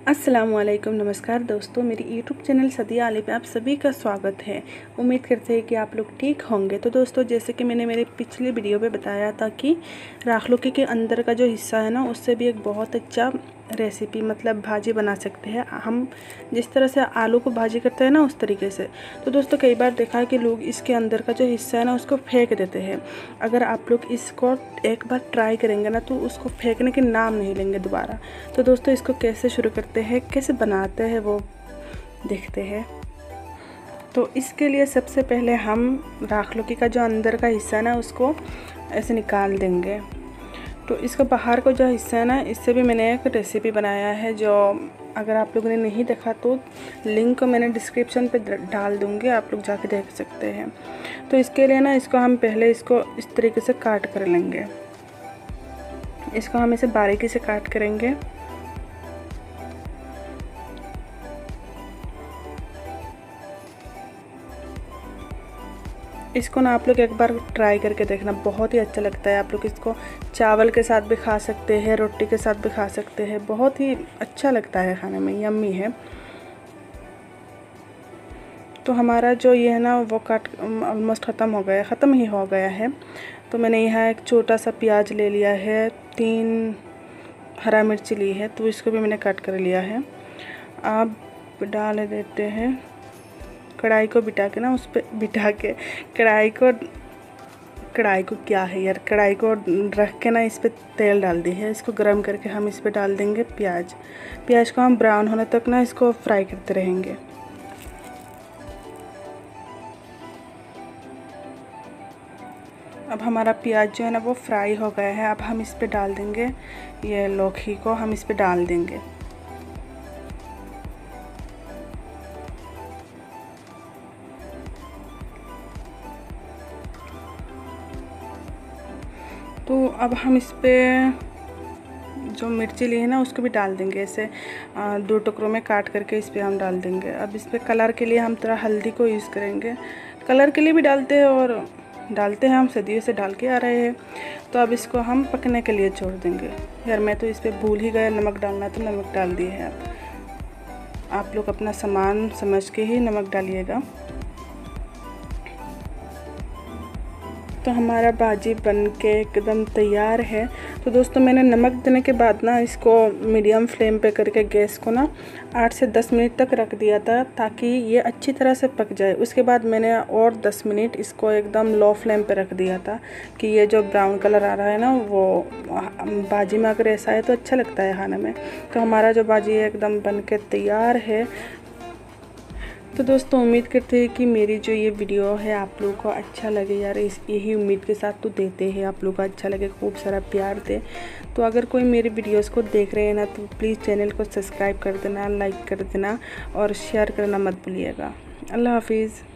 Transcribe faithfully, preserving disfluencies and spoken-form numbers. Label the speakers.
Speaker 1: अस्सलामुअलैकुम, नमस्कार दोस्तों। मेरी यूट्यूब चैनल सदिया अली पे आप सभी का स्वागत है। उम्मीद करते हैं कि आप लोग ठीक होंगे। तो दोस्तों, जैसे कि मैंने मेरे पिछले वीडियो पे बताया था कि राख लौकी के अंदर का जो हिस्सा है ना, उससे भी एक बहुत अच्छा रेसिपी मतलब भाजी बना सकते हैं हम। जिस तरह से आलू को भाजी करते हैं ना, उस तरीके से। तो दोस्तों, कई बार देखा है कि लोग इसके अंदर का जो हिस्सा है ना, उसको फेंक देते हैं। अगर आप लोग इसको एक बार ट्राई करेंगे ना, तो उसको फेंकने के नाम नहीं लेंगे दोबारा। तो दोस्तों, इसको कैसे शुरू करते हैं, कैसे बनाते हैं, वो देखते हैं। तो इसके लिए सबसे पहले हम राख लौकी का जो अंदर का हिस्सा है ना, उसको ऐसे निकाल देंगे। तो इसका बाहर का जो हिस्सा है ना, इससे भी मैंने एक रेसिपी बनाया है, जो अगर आप लोगों ने नहीं देखा तो लिंक को मैंने डिस्क्रिप्शन पे डाल दूँगी, आप लोग जाके देख सकते हैं। तो इसके लिए ना, इसको हम पहले इसको इस तरीके से काट कर लेंगे। इसको हम इसे बारीकी से काट करेंगे। इसको ना आप लोग एक बार ट्राई करके देखना, बहुत ही अच्छा लगता है। आप लोग इसको चावल के साथ भी खा सकते हैं, रोटी के साथ भी खा सकते हैं। बहुत ही अच्छा लगता है खाने में, यम्मी है। तो हमारा जो ये है ना, वो काट ऑलमोस्ट ख़त्म हो गया, ख़त्म ही हो गया है। तो मैंने यहाँ एक छोटा सा प्याज ले लिया है, तीन हरा मिर्ची ली है, तो इसको भी मैंने काट कर लिया है। अब डाल देते हैं कढ़ाई को, बिठा के ना उस पर बिठा के कढ़ाई को कढ़ाई को क्या है यार कढ़ाई को रख के ना, इस पर तेल डाल दी है। इसको गर्म करके हम इस पर डाल देंगे प्याज। प्याज को हम ब्राउन होने तक ना इसको फ्राई करते रहेंगे। अब हमारा प्याज जो है ना, वो फ्राई हो गया है। अब हम इस पर डाल देंगे ये लौकी को, हम इस पर डाल देंगे। तो अब हम इस पर जो मिर्ची ली है ना, उसको भी डाल देंगे। ऐसे दो टुकड़ों में काट करके इस पर हम डाल देंगे। अब इस पर कलर के लिए हम थोड़ा हल्दी को यूज़ करेंगे। कलर के लिए भी डालते हैं और डालते हैं, हम सदियों से डाल के आ रहे हैं। तो अब इसको हम पकने के लिए छोड़ देंगे। यार मैं तो इस पर भूल ही गया नमक डालना, तो नमक डाल दिए है। आप आप लोग अपना सामान समझ के ही नमक डालिएगा। तो हमारा भाजी बन के एकदम तैयार है। तो दोस्तों, मैंने नमक देने के बाद ना, इसको मीडियम फ्लेम पे करके गैस को ना आठ से दस मिनट तक रख दिया था, ताकि ये अच्छी तरह से पक जाए। उसके बाद मैंने और दस मिनट इसको एकदम लो फ्लेम पे रख दिया था, कि ये जो ब्राउन कलर आ रहा है ना, वो भाजी में अगर ऐसा है तो अच्छा लगता है खाने में। तो हमारा जो भाजी है एकदम बन के तैयार है। तो दोस्तों, उम्मीद करते हैं कि मेरी जो ये वीडियो है आप लोगों को अच्छा लगे। यार इस यही उम्मीद के साथ तो देते हैं, आप लोगों को अच्छा लगे, खूब सारा प्यार दे। तो अगर कोई मेरी वीडियोस को देख रहे हैं ना, तो प्लीज़ चैनल को सब्सक्राइब कर देना, लाइक कर देना और शेयर करना मत भूलिएगा। अल्लाह हाफिज़।